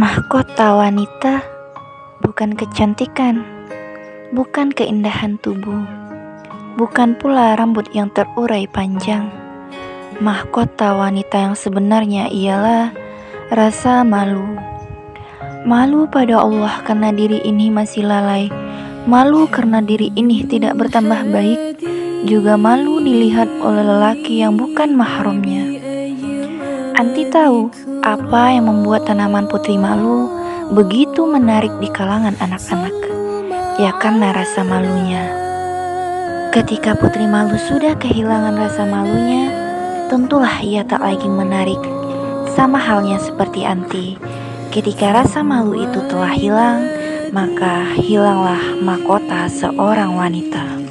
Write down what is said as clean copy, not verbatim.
Mahkota wanita bukan kecantikan, bukan keindahan tubuh, bukan pula rambut yang terurai panjang. Mahkota wanita yang sebenarnya ialah rasa malu. Malu pada Allah karena diri ini masih lalai, malu karena diri ini tidak bertambah baik, juga malu dilihat oleh lelaki yang bukan mahramnya. Anti tahu apa yang membuat tanaman putri malu begitu menarik di kalangan anak-anak? Ya karena rasa malunya. Ketika putri malu sudah kehilangan rasa malunya, tentulah ia tak lagi menarik. Sama halnya seperti Anti. Ketika rasa malu itu telah hilang, maka hilanglah mahkota seorang wanita.